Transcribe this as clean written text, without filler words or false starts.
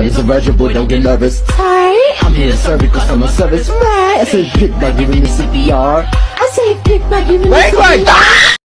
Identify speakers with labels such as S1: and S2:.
S1: It's a virgin boy, don't get nervous. Hi, I'm here to serve it cause I'm a service. Right, I say pick by giving me CPR. I say pick by giving me CPR.